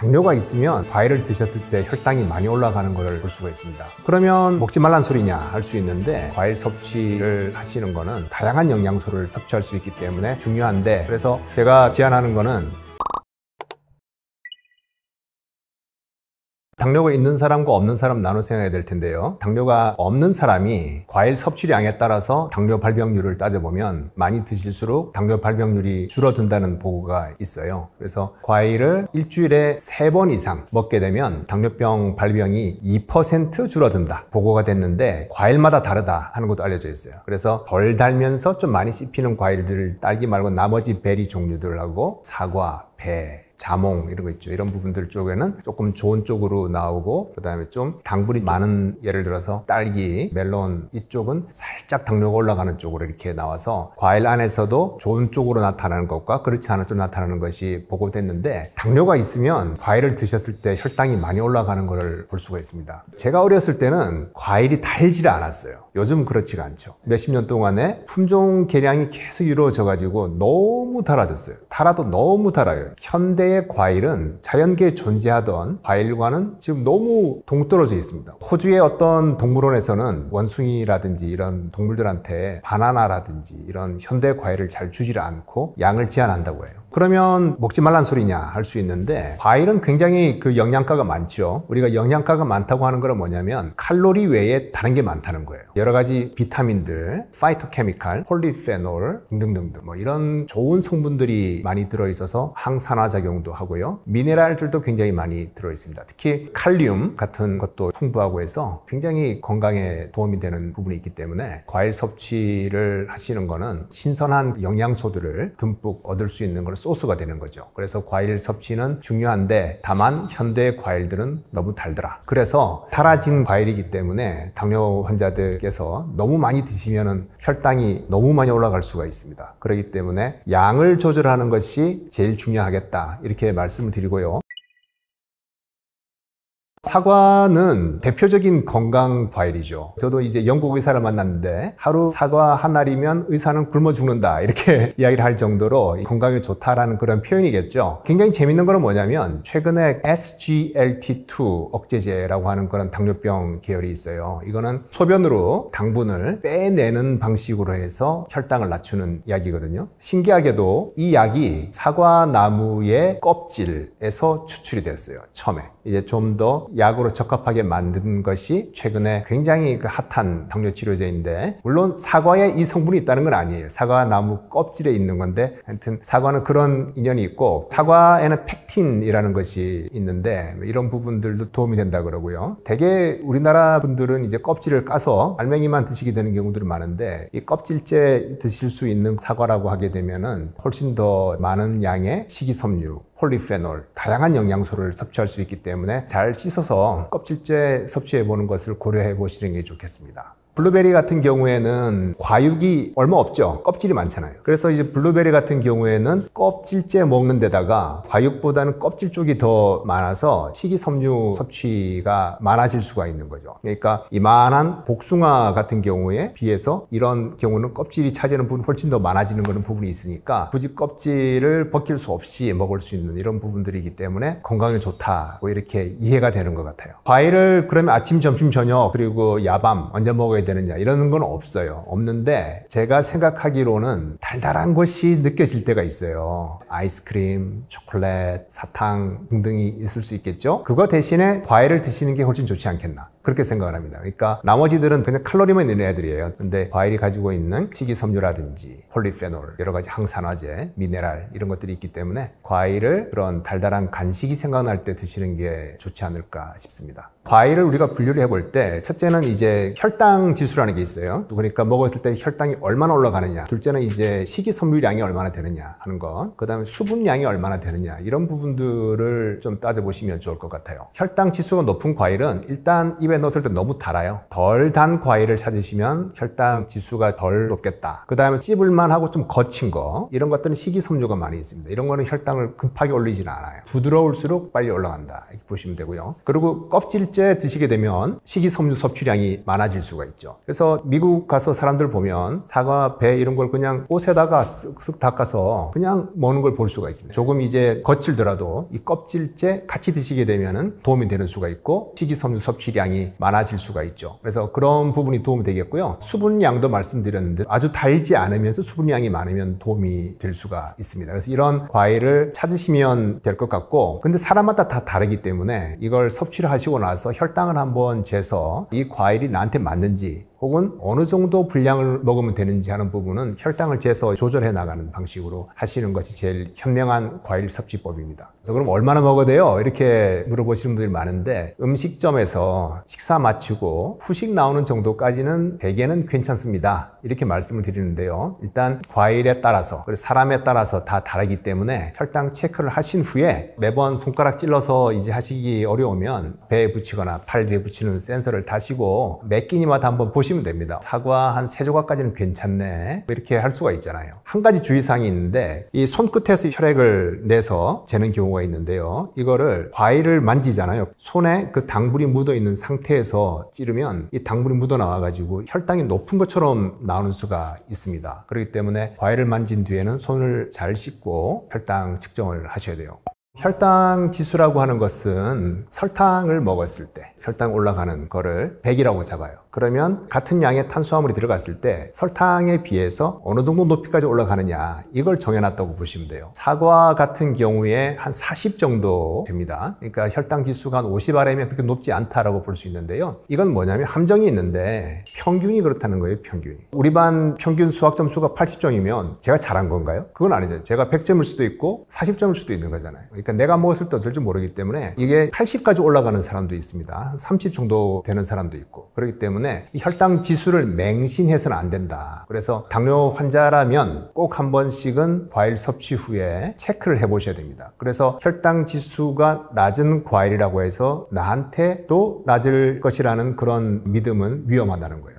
당뇨가 있으면 과일을 드셨을 때 혈당이 많이 올라가는 걸 볼 수가 있습니다. 그러면 먹지 말란 소리냐 할 수 있는데, 과일 섭취를 하시는 거는 다양한 영양소를 섭취할 수 있기 때문에 중요한데, 그래서 제가 제안하는 거는 당뇨가 있는 사람과 없는 사람 나눠 생각해야 될 텐데요. 당뇨가 없는 사람이 과일 섭취량에 따라서 당뇨 발병률을 따져보면 많이 드실수록 당뇨 발병률이 줄어든다는 보고가 있어요. 그래서 과일을 일주일에 3번 이상 먹게 되면 당뇨병 발병이 2% 줄어든다 보고가 됐는데, 과일마다 다르다 하는 것도 알려져 있어요. 그래서 덜 달면서 좀 많이 씹히는 과일들을, 딸기 말고 나머지 베리 종류들하고 사과, 배, 자몽 이런 거 있죠. 이런 부분들 쪽에는 조금 좋은 쪽으로 나오고, 그 다음에 좀 당분이 많은, 예를 들어서 딸기, 멜론 이쪽은 살짝 당뇨가 올라가는 쪽으로 이렇게 나와서 과일 안에서도 좋은 쪽으로 나타나는 것과 그렇지 않은 쪽으로 나타나는 것이 보고됐는데, 당뇨가 있으면 과일을 드셨을 때 혈당이 많이 올라가는 걸 볼 수가 있습니다. 제가 어렸을 때는 과일이 달지를 않았어요. 요즘 그렇지가 않죠. 몇십 년 동안에 품종 개량이 계속 이루어져 가지고 너무 달아졌어요. 달아도 너무 달아요. 현대의 과일은 자연계에 존재하던 과일과는 지금 너무 동떨어져 있습니다. 호주의 어떤 동물원에서는 원숭이라든지 이런 동물들한테 바나나라든지 이런 현대 과일을 잘 주지를 않고 양을 제한한다고 해요. 그러면 먹지 말란 소리냐 할 수 있는데, 과일은 굉장히 그 영양가가 많죠. 우리가 영양가가 많다고 하는 건 뭐냐면 칼로리 외에 다른 게 많다는 거예요. 여러 가지 비타민들, 파이토케미칼, 폴리페놀 등등등등 뭐 이런 좋은 성분들이 많이 들어있어서 항산화 작용도 하고요. 미네랄들도 굉장히 많이 들어있습니다. 특히 칼륨 같은 것도 풍부하고 해서 굉장히 건강에 도움이 되는 부분이 있기 때문에 과일 섭취를 하시는 거는 신선한 영양소들을 듬뿍 얻을 수 있는 걸 소스가 되는 거죠. 그래서 과일 섭취는 중요한데, 다만 현대 과일들은 너무 달더라. 그래서 달아진 과일이기 때문에 당뇨 환자들께서 너무 많이 드시면 혈당이 너무 많이 올라갈 수가 있습니다. 그렇기 때문에 양을 조절하는 것이 제일 중요하겠다, 이렇게 말씀을 드리고요. 사과는 대표적인 건강 과일이죠. 저도 이제 영국 의사를 만났는데, 하루 사과 한 알이면 의사는 굶어 죽는다 이렇게 이야기를 할 정도로 건강에 좋다라는 그런 표현이겠죠. 굉장히 재밌는 거는 뭐냐면, 최근에 SGLT2 억제제라고 하는 그런 당뇨병 계열이 있어요. 이거는 소변으로 당분을 빼내는 방식으로 해서 혈당을 낮추는 약이거든요. 신기하게도 이 약이 사과나무의 껍질에서 추출이 됐어요. 처음에 이제 좀 더 약으로 적합하게 만든 것이 최근에 굉장히 그 핫한 당뇨 치료제인데, 물론 사과에 이 성분이 있다는 건 아니에요. 사과나무 껍질에 있는 건데, 하여튼 사과는 그런 인연이 있고, 사과에는 펙틴이라는 것이 있는데 이런 부분들도 도움이 된다 그러고요. 대개 우리나라 분들은 이제 껍질을 까서 알맹이만 드시게 되는 경우들이 많은데, 이 껍질째 드실 수 있는 사과라고 하게 되면은 훨씬 더 많은 양의 식이섬유, 폴리페놀, 다양한 영양소를 섭취할 수 있기 때문에 잘 씻어서 껍질째 섭취해 보는 것을 고려해 보시는 게 좋겠습니다. 블루베리 같은 경우에는 과육이 얼마 없죠. 껍질이 많잖아요. 그래서 이제 블루베리 같은 경우에는 껍질째 먹는 데다가 과육보다는 껍질 쪽이 더 많아서 식이섬유 섭취가 많아질 수가 있는 거죠. 그러니까 이만한 복숭아 같은 경우에 비해서 이런 경우는 껍질이 차지하는 부분이 훨씬 더 많아지는 그런 부분이 있으니까, 굳이 껍질을 벗길 수 없이 먹을 수 있는 이런 부분들이기 때문에 건강에 좋다고 이렇게 이해가 되는 것 같아요. 과일을 그러면 아침, 점심, 저녁 그리고 야밤 언제 먹어야 되느냐 이런 건 없어요. 없는데, 제가 생각하기로는 달달한 것이 느껴질 때가 있어요. 아이스크림, 초콜릿, 사탕 등등이 있을 수 있겠죠. 그거 대신에 과일을 드시는 게 훨씬 좋지 않겠나, 그렇게 생각을 합니다. 그러니까 나머지들은 그냥 칼로리만 있는 애들이에요. 근데 과일이 가지고 있는 식이섬유라든지 폴리페놀, 여러 가지 항산화제, 미네랄 이런 것들이 있기 때문에 과일을 그런 달달한 간식이 생각날 때 드시는 게 좋지 않을까 싶습니다. 과일을 우리가 분류를 해볼 때, 첫째는 이제 혈당 지수라는 게 있어요. 그러니까 먹었을 때 혈당이 얼마나 올라가느냐. 둘째는 이제 식이섬유량이 얼마나 되느냐 하는 것. 그 다음에 수분량이 얼마나 되느냐. 이런 부분들을 좀 따져보시면 좋을 것 같아요. 혈당 지수가 높은 과일은 일단 입에 입에 넣었을 때 너무 달아요. 덜 단 과일을 찾으시면 혈당 지수가 덜 높겠다. 그 다음에 찝을만 하고 좀 거친 거, 이런 것들은 식이섬유가 많이 있습니다. 이런 거는 혈당을 급하게 올리지는 않아요. 부드러울수록 빨리 올라간다, 이렇게 보시면 되고요. 그리고 껍질째 드시게 되면 식이섬유 섭취량이 많아질 수가 있죠. 그래서 미국 가서 사람들 보면 사과, 배 이런 걸 그냥 옷에다가 쓱쓱 닦아서 그냥 먹는 걸 볼 수가 있습니다. 조금 이제 거칠더라도 이 껍질째 같이 드시게 되면은 도움이 되는 수가 있고 식이섬유 섭취량이 많아질 수가 있죠. 그래서 그런 부분이 도움이 되겠고요. 수분량도 말씀드렸는데 아주 달지 않으면서 수분량이 많으면 도움이 될 수가 있습니다. 그래서 이런 과일을 찾으시면 될 것 같고, 근데 사람마다 다 다르기 때문에 이걸 섭취를 하시고 나서 혈당을 한번 재서 이 과일이 나한테 맞는지 혹은 어느 정도 분량을 먹으면 되는지 하는 부분은 혈당을 재서 조절해 나가는 방식으로 하시는 것이 제일 현명한 과일 섭취법입니다. 그래서 그럼 얼마나 먹어야 돼요? 이렇게 물어보시는 분들이 많은데, 음식점에서 식사 마치고 후식 나오는 정도까지는 대개는 괜찮습니다, 이렇게 말씀을 드리는데요. 일단 과일에 따라서 그리고 사람에 따라서 다 다르기 때문에 혈당 체크를 하신 후에 매번 손가락 찔러서 이제 하시기 어려우면 배에 붙이거나 팔 뒤에 붙이는 센서를 다시고 몇 끼니마다 한번 보시면 됩니다. 사과 한 3조각까지는 괜찮네, 이렇게 할 수가 있잖아요. 한 가지 주의사항이 있는데, 이 손끝에서 혈액을 내서 재는 경우가 있는데요. 이거를 과일을 만지잖아요. 손에 그 당분이 묻어 있는 상태에서 찌르면 이 당분이 묻어 나와 가지고 혈당이 높은 것처럼 나오는 수가 있습니다. 그렇기 때문에 과일을 만진 뒤에는 손을 잘 씻고 혈당 측정을 하셔야 돼요. 혈당 지수라고 하는 것은 설탕을 먹었을 때 혈당 올라가는 거를 100이라고 잡아요. 그러면 같은 양의 탄수화물이 들어갔을 때 설탕에 비해서 어느 정도 높이까지 올라가느냐, 이걸 정해놨다고 보시면 돼요. 사과 같은 경우에 한 40 정도 됩니다. 그러니까 혈당 지수가 한 50 아래면 그렇게 높지 않다라고 볼 수 있는데요. 이건 뭐냐면 함정이 있는데 평균이 그렇다는 거예요. 평균이. 우리 반 평균 수학 점수가 80점이면 제가 잘한 건가요? 그건 아니죠. 제가 100점일 수도 있고 40점일 수도 있는 거잖아요. 그러니까 내가 먹었을 때 어쩔지 모르기 때문에 이게 80까지 올라가는 사람도 있습니다. 한 30 정도 되는 사람도 있고, 그렇기 때문에 이 혈당 지수를 맹신해서는 안 된다. 그래서 당뇨 환자라면 꼭 한 번씩은 과일 섭취 후에 체크를 해보셔야 됩니다. 그래서 혈당 지수가 낮은 과일이라고 해서 나한테도 낮을 것이라는 그런 믿음은 위험하다는 거예요.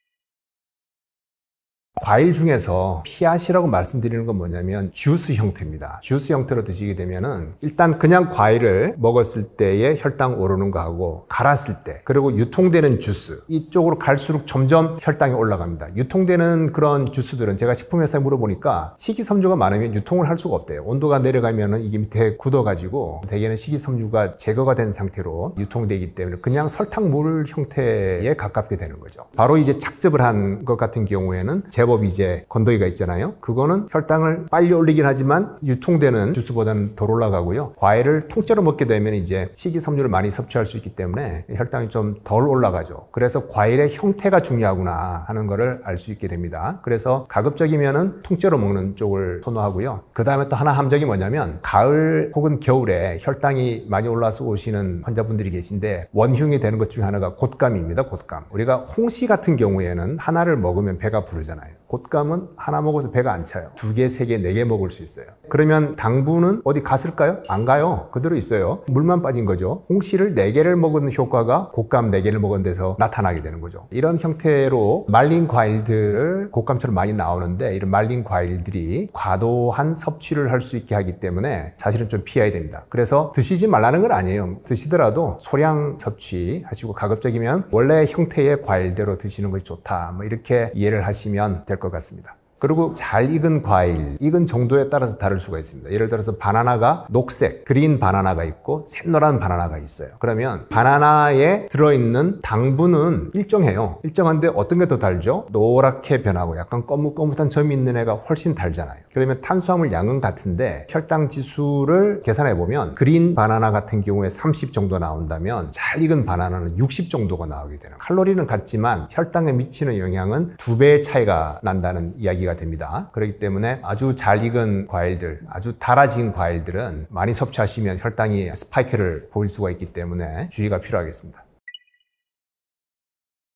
과일 중에서 피하시라고 말씀드리는 건 뭐냐면 주스 형태입니다. 주스 형태로 드시게 되면은 일단 그냥 과일을 먹었을 때의 혈당 오르는 거하고 갈았을 때, 그리고 유통되는 주스, 이쪽으로 갈수록 점점 혈당이 올라갑니다. 유통되는 그런 주스들은 제가 식품회사에 물어보니까 식이섬유가 많으면 유통을 할 수가 없대요. 온도가 내려가면은 이게 밑에 굳어가지고 대개는 식이섬유가 제거가 된 상태로 유통되기 때문에 그냥 설탕물 형태에 가깝게 되는 거죠. 바로 이제 착즙을 한 것 같은 경우에는 제법 이제 건더기가 있잖아요. 그거는 혈당을 빨리 올리긴 하지만 유통되는 주스보다는 덜 올라가고요. 과일을 통째로 먹게 되면 이제 식이섬유를 많이 섭취할 수 있기 때문에 혈당이 좀 덜 올라가죠. 그래서 과일의 형태가 중요하구나 하는 거를 알 수 있게 됩니다. 그래서 가급적이면은 통째로 먹는 쪽을 선호하고요. 그 다음에 또 하나 함정이 뭐냐면, 가을 혹은 겨울에 혈당이 많이 올라서 오시는 환자분들이 계신데 원흉이 되는 것 중에 하나가 곶감입니다. 곶감. 우리가 홍시 같은 경우에는 하나를 먹으면 배가 부르잖아요. 곶감은 하나 먹어서 배가 안 차요. 2개, 3개, 4개 먹을 수 있어요. 그러면 당분은 어디 갔을까요? 안 가요. 그대로 있어요. 물만 빠진 거죠. 홍시를 4개를 먹은 효과가 곶감 4개를 먹은 데서 나타나게 되는 거죠. 이런 형태로 말린 과일들을 곶감처럼 많이 나오는데, 이런 말린 과일들이 과도한 섭취를 할 수 있게 하기 때문에 사실은 좀 피해야 됩니다. 그래서 드시지 말라는 건 아니에요. 드시더라도 소량 섭취하시고 가급적이면 원래 형태의 과일대로 드시는 것이 좋다, 뭐 이렇게 이해를 하시면 될 것 같습니다. 그리고 잘 익은 과일, 익은 정도에 따라서 다를 수가 있습니다. 예를 들어서 바나나가 녹색, 그린 바나나가 있고 샛노란 바나나가 있어요. 그러면 바나나에 들어있는 당분은 일정해요. 일정한데 어떤 게 더 달죠? 노랗게 변하고 약간 거뭇거뭇한 점이 있는 애가 훨씬 달잖아요. 그러면 탄수화물 양은 같은데 혈당 지수를 계산해 보면 그린 바나나 같은 경우에 30 정도 나온다면 잘 익은 바나나는 60 정도가 나오게 되는, 칼로리는 같지만 혈당에 미치는 영향은 2배의 차이가 난다는 이야기가 됩니다. 그렇기 때문에 아주 잘 익은 과일들, 아주 달아진 과일들은 많이 섭취하시면 혈당이 스파이크를 보일 수가 있기 때문에 주의가 필요하겠습니다.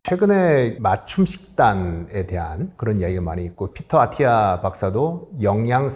최근에 맞춤 식단에 대한 그런 이야기가 많이 있고, 피터 아티아 박사도 영양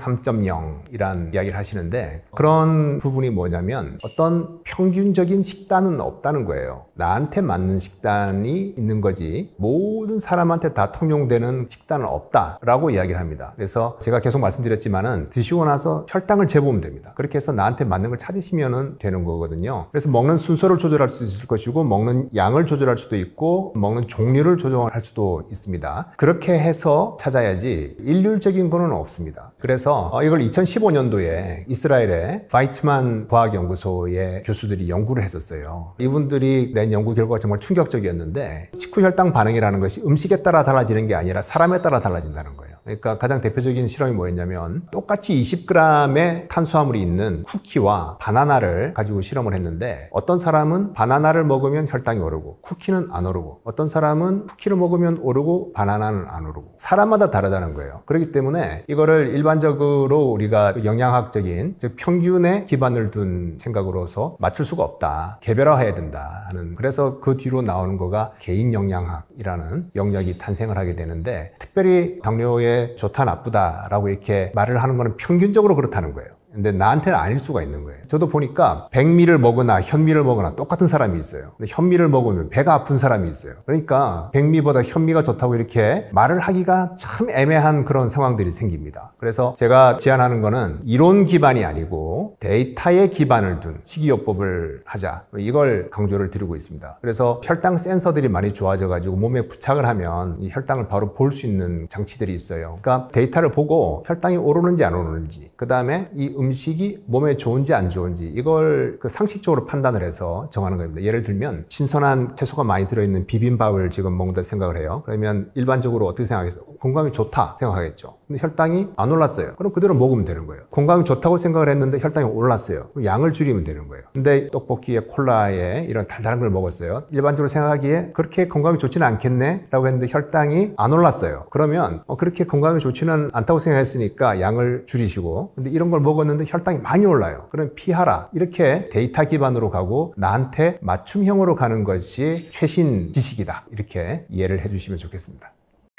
3.0이란 이야기를 하시는데, 그런 부분이 뭐냐면 어떤 평균적인 식단은 없다는 거예요. 나한테 맞는 식단이 있는 거지 모든 사람한테 다 통용되는 식단은 없다라고 이야기를 합니다. 그래서 제가 계속 말씀드렸지만은 드시고 나서 혈당을 재보면 됩니다. 그렇게 해서 나한테 맞는 걸 찾으시면 되는 거거든요. 그래서 먹는 순서를 조절할 수 있을 것이고, 먹는 양을 조절할 수도 있고, 먹는 종류를 조정할 수도 있습니다. 그렇게 해서 찾아야지 일률적인 거는 없습니다. 그래서 이걸 2015년도에 이스라엘의 바이츠만 과학연구소의 교수들이 연구를 했었어요. 이분들이 낸 연구 결과가 정말 충격적이었는데, 식후 혈당 반응이라는 것이 음식에 따라 달라지는 게 아니라 사람에 따라 달라진다는 거예요. 그러니까 가장 대표적인 실험이 뭐였냐면, 똑같이 20g의 탄수화물이 있는 쿠키와 바나나를 가지고 실험을 했는데, 어떤 사람은 바나나를 먹으면 혈당이 오르고 쿠키는 안 오르고, 어떤 사람은 쿠키를 먹으면 오르고 바나나는 안 오르고, 사람마다 다르다는 거예요. 그렇기 때문에 이거를 일반적으로 우리가 영양학적인, 즉 평균에 기반을 둔 생각으로서 맞출 수가 없다, 개별화해야 된다 하는, 그래서 그 뒤로 나오는 거가 개인 영양학이라는 영역이 탄생을 하게 되는데, 특별히 당뇨에 좋다 나쁘다라고 이렇게 말을 하는 거는 평균적으로 그렇다는 거예요. 근데 나한테는 아닐 수가 있는 거예요. 저도 보니까 백미를 먹거나 현미를 먹거나 똑같은 사람이 있어요. 근데 현미를 먹으면 배가 아픈 사람이 있어요. 그러니까 백미보다 현미가 좋다고 이렇게 말을 하기가 참 애매한 그런 상황들이 생깁니다. 그래서 제가 제안하는 거는 이론 기반이 아니고 데이터에 기반을 둔 식이요법을 하자, 이걸 강조를 드리고 있습니다. 그래서 혈당 센서들이 많이 좋아져 가지고 몸에 부착을 하면 이 혈당을 바로 볼 수 있는 장치들이 있어요. 그러니까 데이터를 보고 혈당이 오르는지 안 오르는지, 그 다음에 이 음식이 몸에 좋은지 안 좋은지, 이걸 상식적으로 판단을 해서 정하는 겁니다. 예를 들면 신선한 채소가 많이 들어있는 비빔밥을 지금 먹는다 생각을 해요. 그러면 일반적으로 어떻게 생각하겠어요? 건강이 좋다 생각하겠죠. 근데 혈당이 안 올랐어요. 그럼 그대로 먹으면 되는 거예요. 건강이 좋다고 생각을 했는데 혈당이 올랐어요. 그럼 양을 줄이면 되는 거예요. 근데 떡볶이에 콜라에 이런 달달한 걸 먹었어요. 일반적으로 생각하기에 그렇게 건강이 좋지는 않겠네 라고 했는데 혈당이 안 올랐어요. 그러면 그렇게 건강이 좋지는 않다고 생각했으니까 양을 줄이시고, 근데 이런 걸 먹었는데 혈당이 많이 올라요. 그럼 피하라. 이렇게 데이터 기반으로 가고 나한테 맞춤형으로 가는 것이 최신 지식이다, 이렇게 이해를 해주시면 좋겠습니다.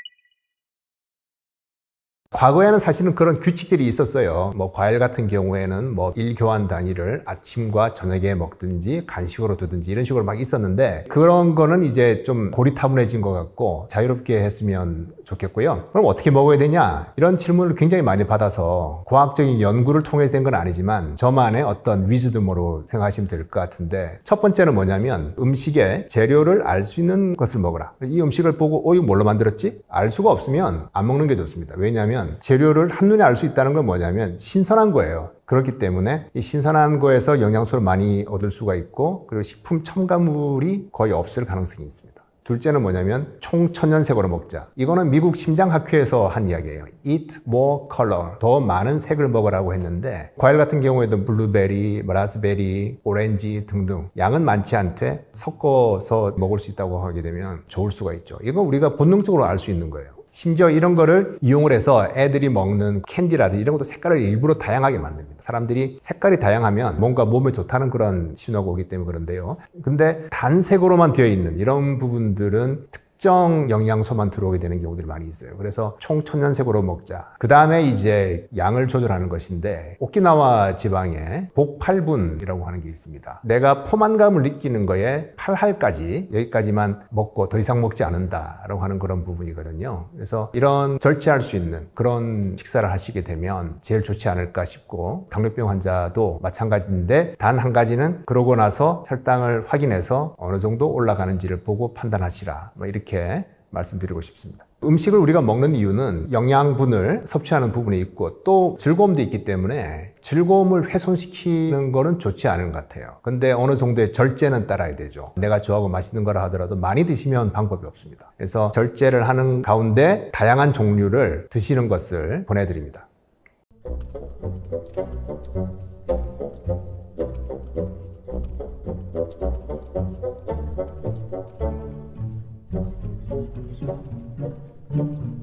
과거에는 사실은 그런 규칙들이 있었어요. 과일 같은 경우에는 1교환 단위를 아침과 저녁에 먹든지 간식으로 두든지 이런 식으로 막 있었는데, 그런 거는 이제 좀 고리타분해진 것 같고 자유롭게 했으면 좋겠고요. 그럼 어떻게 먹어야 되냐? 이런 질문을 굉장히 많이 받아서 과학적인 연구를 통해서 된 건 아니지만 저만의 어떤 위즈덤으로 생각하시면 될 것 같은데, 첫 번째는 뭐냐면 음식의 재료를 알 수 있는 것을 먹어라. 이 음식을 보고 이거 뭘로 만들었지? 알 수가 없으면 안 먹는 게 좋습니다. 왜냐하면 재료를 한눈에 알 수 있다는 건 뭐냐면 신선한 거예요. 그렇기 때문에 이 신선한 거에서 영양소를 많이 얻을 수가 있고, 그리고 식품 첨가물이 거의 없을 가능성이 있습니다. 둘째는 뭐냐면 총천연색으로 먹자. 이거는 미국 심장학회에서 한 이야기예요. Eat more color. 더 많은 색을 먹으라고 했는데, 과일 같은 경우에도 블루베리, 라스베리, 오렌지 등등 양은 많지 않되 섞어서 먹을 수 있다고 하게 되면 좋을 수가 있죠. 이건 우리가 본능적으로 알 수 있는 거예요. 심지어 이런 거를 이용을 해서 애들이 먹는 캔디라든지 이런 것도 색깔을 일부러 다양하게 만듭니다. 사람들이 색깔이 다양하면 뭔가 몸에 좋다는 그런 신호가 오기 때문에 그런데요. 근데 단색으로만 되어 있는 이런 부분들은 특정 영양소만 들어오게 되는 경우들이 많이 있어요. 그래서 총천연색으로 먹자. 그 다음에 이제 양을 조절하는 것인데, 오키나와 지방에 복팔분이라고 하는 게 있습니다. 내가 포만감을 느끼는 거에 8할까지, 여기까지만 먹고 더 이상 먹지 않는다라고 하는 그런 부분이거든요. 그래서 이런 절제할 수 있는 그런 식사를 하시게 되면 제일 좋지 않을까 싶고, 당뇨병 환자도 마찬가지인데 단 한 가지는 그러고 나서 혈당을 확인해서 어느 정도 올라가는지를 보고 판단하시라, 이렇게 말씀드리고 싶습니다. 음식을 우리가 먹는 이유는 영양분을 섭취하는 부분이 있고 또 즐거움도 있기 때문에 즐거움을 훼손시키는 거는 좋지 않은 것 같아요. 근데 어느 정도의 절제는 따라야 되죠. 내가 좋아하고 맛있는 거라 하더라도 많이 드시면 방법이 없습니다. 그래서 절제를 하는 가운데 다양한 종류를 드시는 것을 권해드립니다. Thank you.